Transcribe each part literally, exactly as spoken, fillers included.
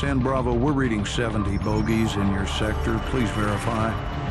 San Bravo, we're reading seventy bogeys in your sector. Please verify.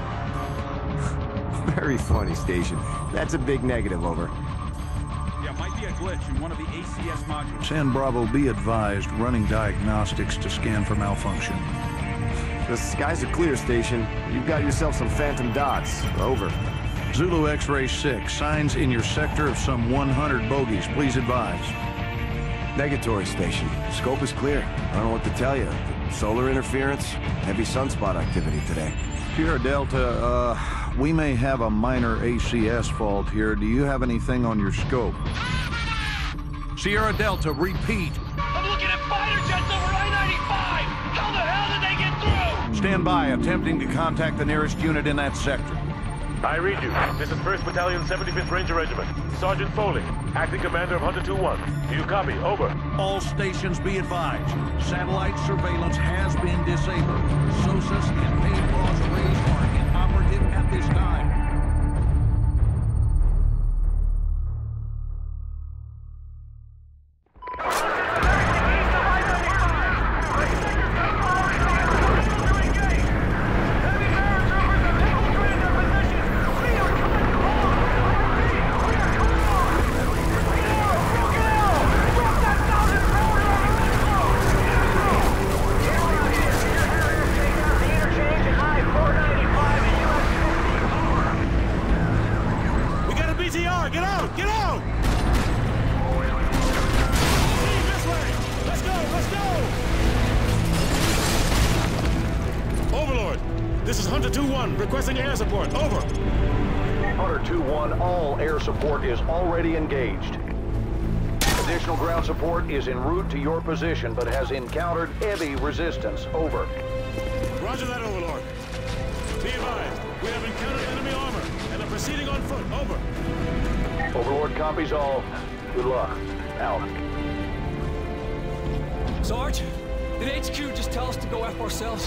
Very funny, Station. That's a big negative, over. Yeah, might be a glitch in one of the A C S modules. San Bravo, be advised, running diagnostics to scan for malfunction. The skies are clear, Station. You've got yourself some phantom dots. Over. Zulu X-Ray six, signs in your sector of some one hundred bogeys. Please advise. Negatory, Station. Scope is clear. I don't know what to tell you. Solar interference, heavy sunspot activity today. Sierra Delta, uh, we may have a minor A C S fault here. Do you have anything on your scope? Sierra Delta, repeat. I'm looking at fighter jets over I ninety-five! How the hell did they get through? Stand by, attempting to contact the nearest unit in that sector. I read you. This is first Battalion, seventy-fifth Ranger Regiment. Sergeant Foley, acting commander of Hunter two one. Do you copy? Over. All stations be advised. Satellite surveillance has been disabled. SOSUS and main boss rays are inoperative at this time. Requesting air support. Over. Hunter two one, all air support is already engaged. Additional ground support is en route to your position, but has encountered heavy resistance. Over. Roger that, Overlord. Be advised, we have encountered enemy armor and are proceeding on foot. Over. Overlord copies all. Good luck. Out. Sarge, did H Q just tell us to go F ourselves?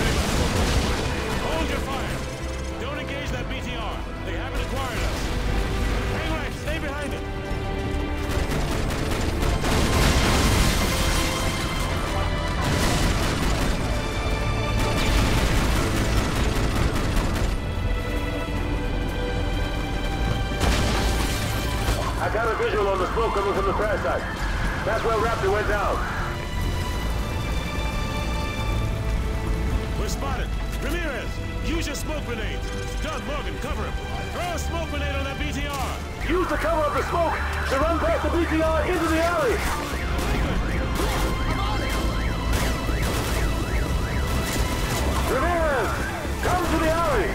Hold your fire. Don't engage that B T R. They haven't acquired us. Hang right. Stay behind it. I got a visual on the smoke coming from the crash site. That's where Raptor went down. We're spotted. Ramirez, use your smoke grenades. Doug, Morgan, cover him. Throw a smoke grenade on that B T R. Use the cover of the smoke to run past the B T R into the alley. Ramirez, come to the alley.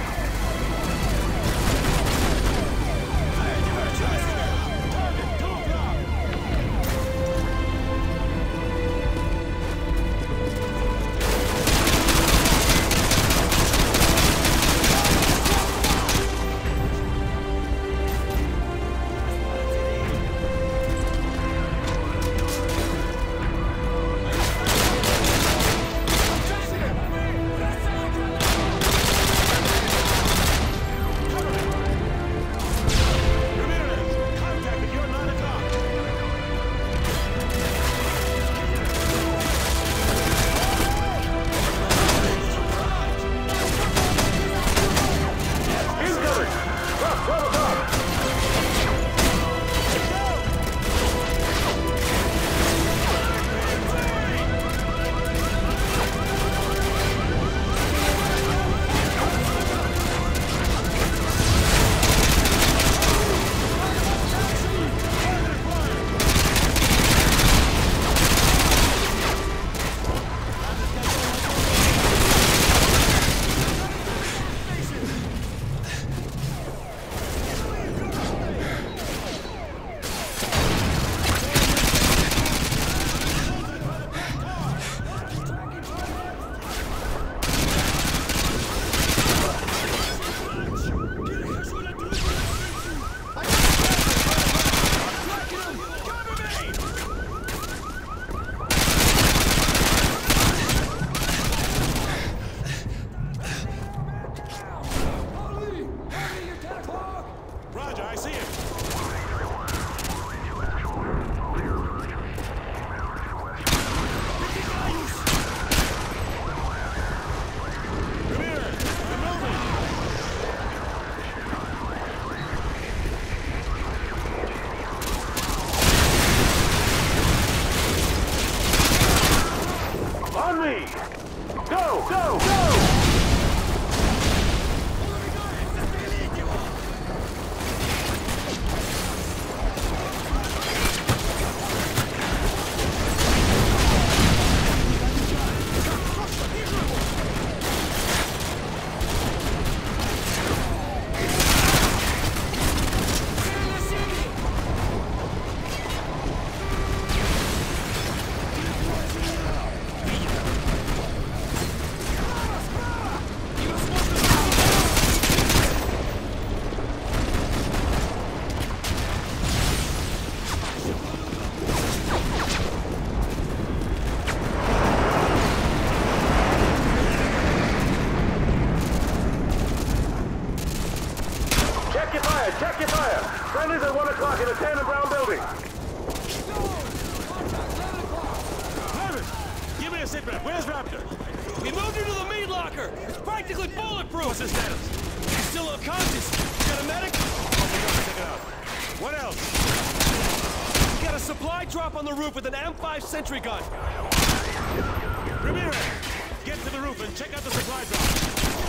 Check your fire. Friendly's at one o'clock in a tan and brown building. Harvard, give me a sit rep. Where's Raptor? We moved her to the meat locker. It's practically bulletproof. What's his status? He's still unconscious. You got a medic? Okay, check it out. What else? We got a supply drop on the roof with an M five sentry gun. Ramirez, get to the roof and check out the supply drop.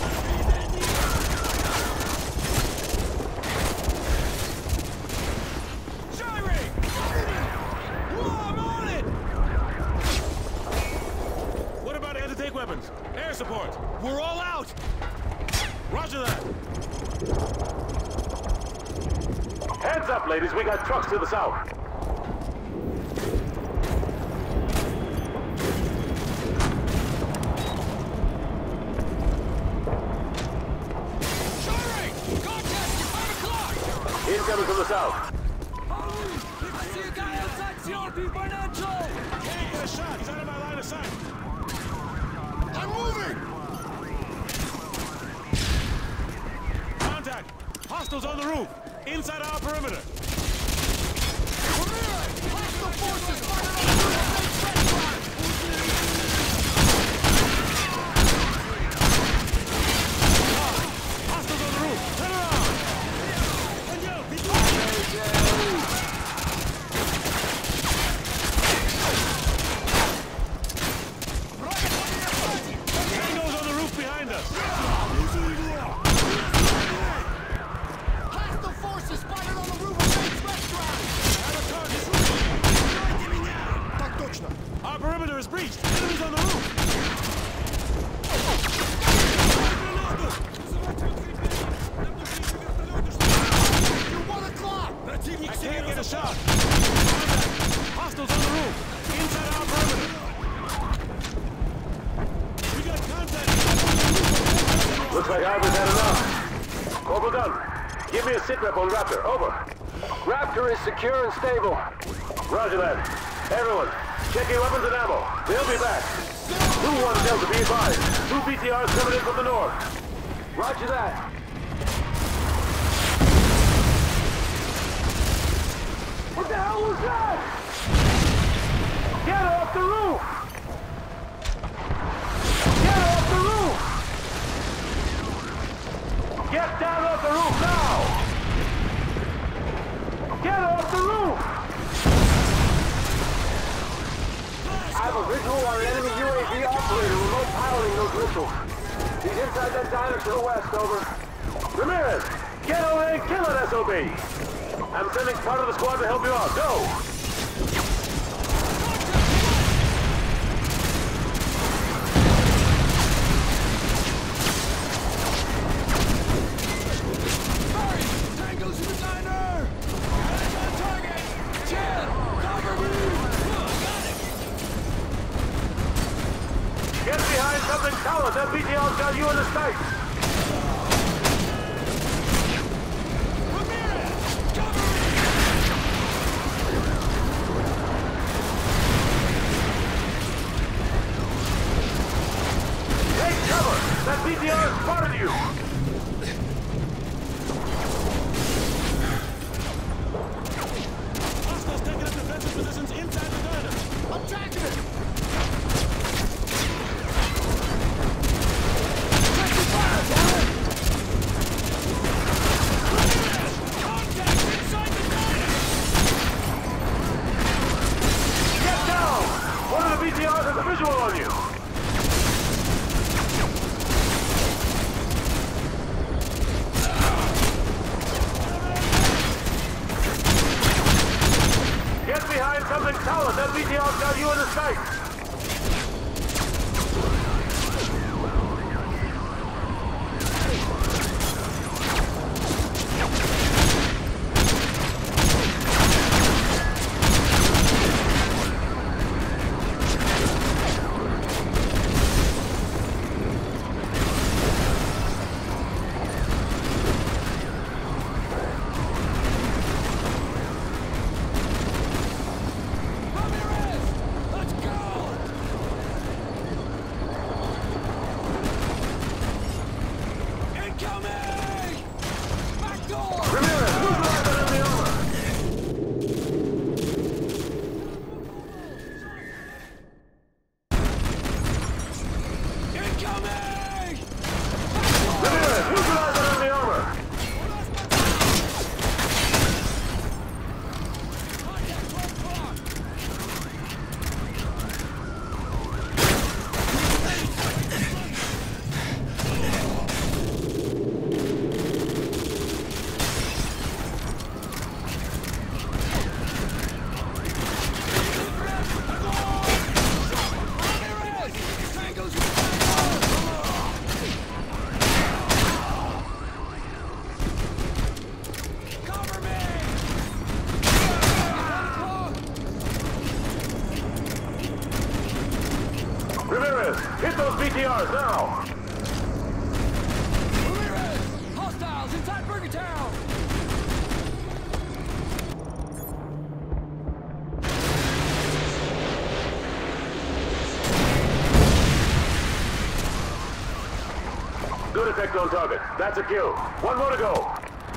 Weapons. Air support. We're all out. Roger that. Heads up, ladies. We got trucks to the south. Firing! Contact at five o'clock! Incoming from the south. I see a guy outside C R P Financial! Can't get a shot. He's out of my line of sight. I'm moving! Contact! Hostiles on the roof! Inside our perimeter! Ramirez! Hostile forces fired on the roof of Reflex line! Hostiles on the roof! Turn around! And yo, be Tango's on the roof behind us! Hostile forces fired on the roof of Reflex line! Так точно! Our perimeter is breached! Enemies on the roof! One o'clock! I can't get a shot! Hostiles on the roof! Inside our perimeter! We got contact! Looks like Ivor's had enough. Corporal Dunn, give me a sit rep on Raptor. Over. Raptor is secure and stable. Roger that. Everyone, check your weapons and ammo. They'll be back. two one Delta, be advised. Two B T Rs coming in from the north. Roger that. What the hell was that? Get off the roof! Get off the roof! Get down off the roof now! Get off the roof! I have a visual on an enemy U A V operator remote piloting those missiles. He's inside that diner to the west, over. Ramirez, get over there and kill it, S O B! I'm sending part of the squad to help you out. Go! Tango's in the diner! Heading on target! Chad! Cover me! Got it! Get behind something solid. That B T R's got you in the sights. That B T R is part of you! Hostiles taking up defensive positions inside the diner! I'm tracking it! Check your fire, damn it! Contact inside the diner! Get down! One of the B T Rs has a visual on you! Get behind something solid. That B T R's got you in the sights. Let's go! T Rs now! Ramirez! Hostiles inside Burger Town! Good effect on target. That's a kill. One more to go.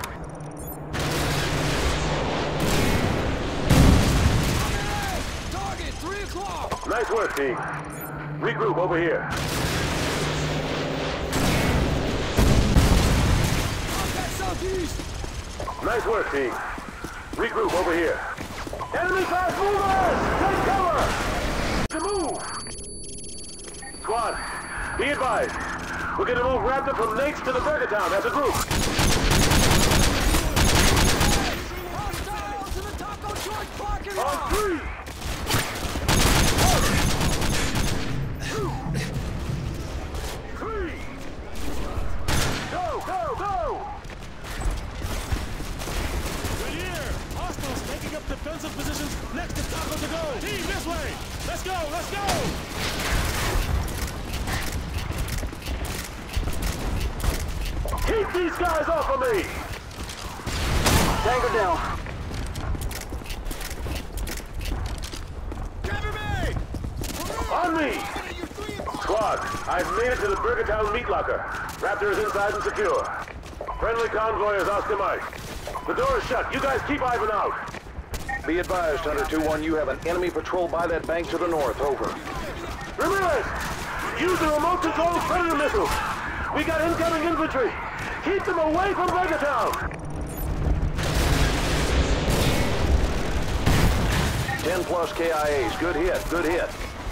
Target, three o'clock! Nice work, team. Regroup over here. Contact southeast! Nice work, team. Regroup over here. Enemy fast movers! Take cover! To move! Squad, be advised. We're gonna move Raptor from Nate's to the Burger Town as a group. Hostiles to the Taco Joint parking lot! On three! One, two, three! Go, go, go! Good here! Hostiles taking up defensive positions next to Taco to go! Team, this way! Let's go, let's go! Keep these guys off of me! Tango down. Cover me! On me! Squad, I've made it to the Burger Town meat locker. Raptor is inside and secure. Friendly convoy is Oscar Mike. The door is shut. You guys keep Ivan out. Be advised, Hunter two one, you have an enemy patrol by that bank to the north. Over. Ramirez! Use the remote control predator missiles. We got incoming infantry. Keep them away from Burger Town. ten plus K I As. Good hit, good hit.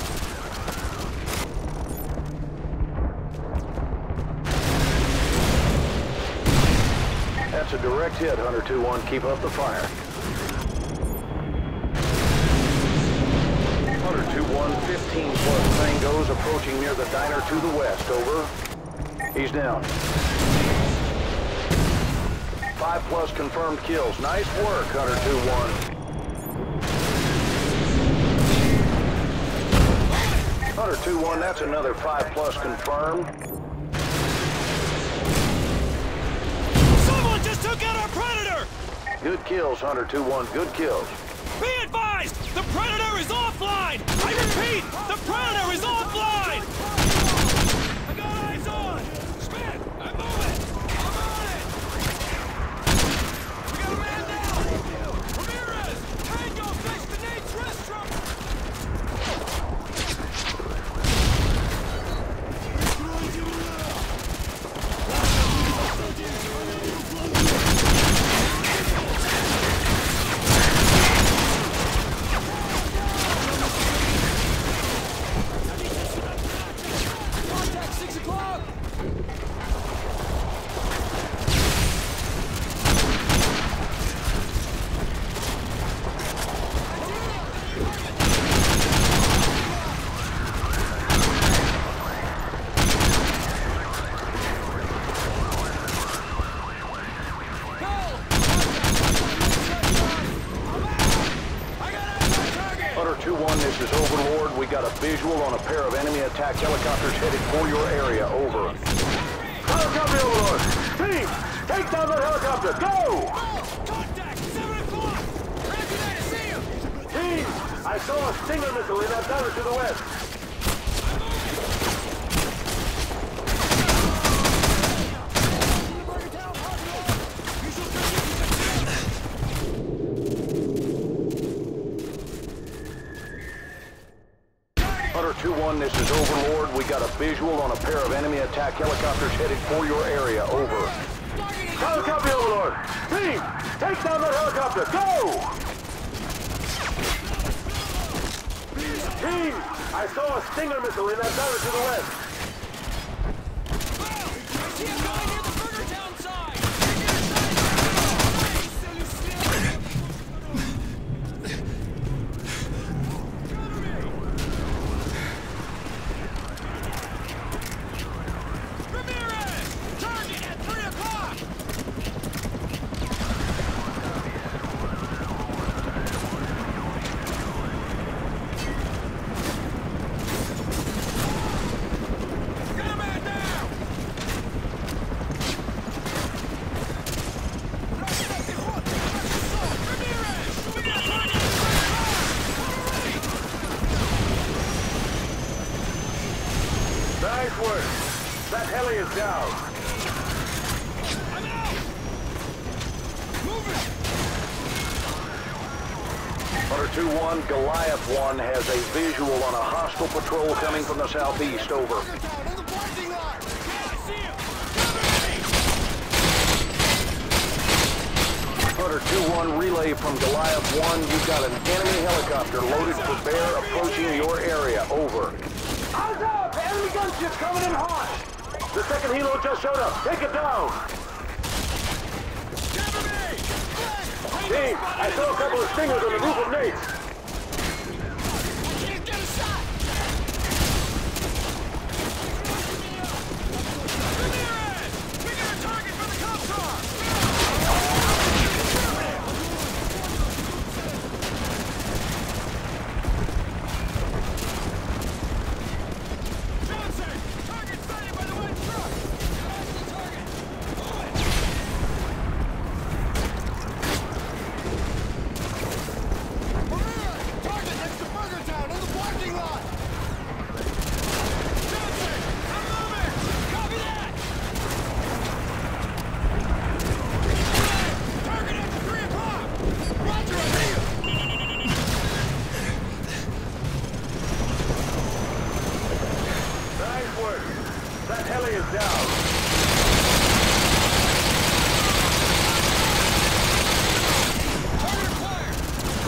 That's a direct hit, Hunter two one. Keep up the fire. Hunter two one, fifteen plus Tangos approaching near the diner to the west. Over. He's down. Five plus confirmed kills. Nice work, Hunter two one. Hunter two one, that's another five plus confirmed. Someone just took out our Predator! Good kills, Hunter two one. Good kills. Be advised! The Predator is offline! I repeat, the Predator is offline! I got eyes on! Schmidt, I'm moving! I'm on it! We got a man down! Ramirez! Tango fixed the Nate's restaurant! Contact six o'clock! Hunter two one, this is Overlord. We got a visual on a pair of enemy attack helicopters headed for your area. Over. Helicopter Overlord! Team, take down that helicopter! Go! Contact! seven o'clock! Roger that, I see him! Team, I saw a Stinger missile in that diner to the west. Hunter two one, this is Overlord. We got a visual on a pair of enemy attack helicopters headed for your area. Over. Helicopter Overlord! Team, take down that helicopter! Go! Team, I saw a Stinger missile in that diner to the west. I see him going near the Burger Town side! Ramirez! Target at three o'clock! heli is down. I'm out! Move it! Hunter two one, Goliath one has a visual on a hostile patrol coming from the southeast. Over. Hunter two one, relay from Goliath one. You've got an enemy helicopter loaded for bear approaching your area. Over. Eyes up! Enemy gunship coming in hot! The second helo just showed up. Take it down! Team, I saw a couple of stingers on the roof of Nate's. Can't get a shot! Ramirez! We got a target for the cop car! Johnson! Target sighted by the white truck! That's the target! Move it! Target next to Burger Town in the parking lot! Johnson! I'm moving! Copy that! Target at three o'clock! Roger, I see you! Nice work. That heli is down. Target acquired!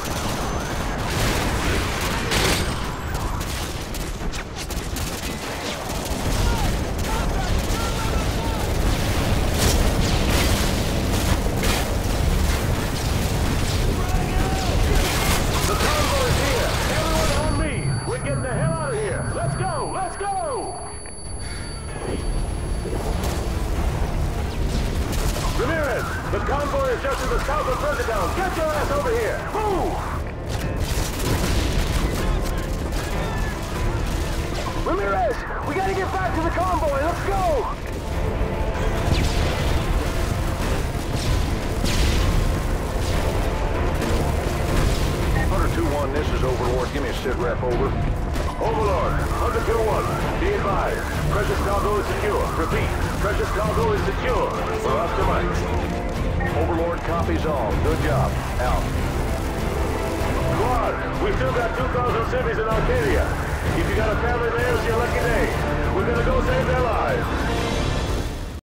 The convoy is here. Everyone on me. We're getting the hell out of here. Let's go. Let's go. Ramirez, the convoy is just to the south of Burgertown. Get your ass over here. Move. Ramirez, we gotta get back to the convoy. Let's go. Hunter two one, this is Overlord. Give me a sit rep. Over. Overlord, Hunter two one, be advised. Precious cargo is secure. Repeat, precious cargo is secure. We're off to Mike. Overlord copies all. Good job. Out. Squad, we still got two thousand civvies in Arcadia. If you got a family there, it's your lucky day. We're gonna go save their lives.